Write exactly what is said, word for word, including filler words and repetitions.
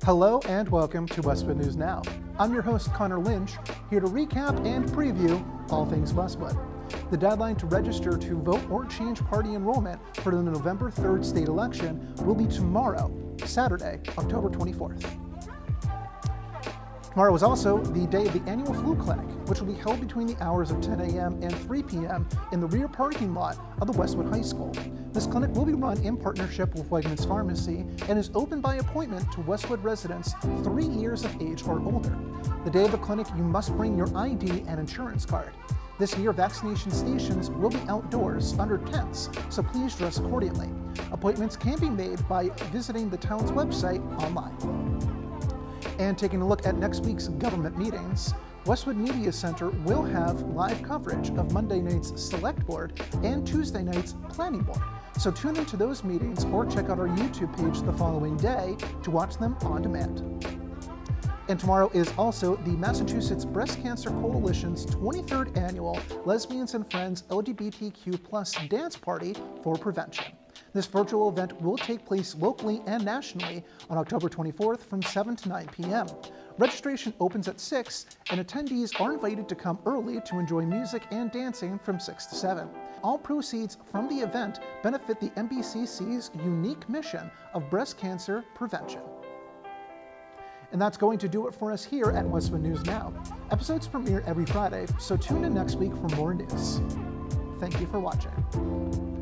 Hello and welcome to Westwood News Now. I'm your host, Connor Lynch, here to recap and preview all things Westwood. The deadline to register to vote or change party enrollment for the November third state election will be tomorrow, Saturday, October twenty-fourth. Tomorrow is also the day of the annual flu clinic, which will be held between the hours of ten a m and three p m in the rear parking lot of the Westwood High School. This clinic will be run in partnership with Wegmans Pharmacy and is open by appointment to Westwood residents three years of age or older. The day of the clinic, you must bring your I D and insurance card. This year, vaccination stations will be outdoors under tents, so please dress accordingly. Appointments can be made by visiting the town's website online. And taking a look at next week's government meetings, Westwood Media Center will have live coverage of Monday night's Select Board and Tuesday night's Planning Board. So tune into those meetings or check out our YouTube page the following day to watch them on demand. And tomorrow is also the Massachusetts Breast Cancer Coalition's twenty-third annual Lesbians and Friends L G B T Q plus Dance Party for Prevention. This virtual event will take place locally and nationally on October twenty-fourth from seven to nine p m Registration opens at six, and attendees are invited to come early to enjoy music and dancing from six to seven. All proceeds from the event benefit the M B C C's unique mission of breast cancer prevention. And that's going to do it for us here at Westwood News Now. Episodes premiere every Friday, so tune in next week for more news. Thank you for watching.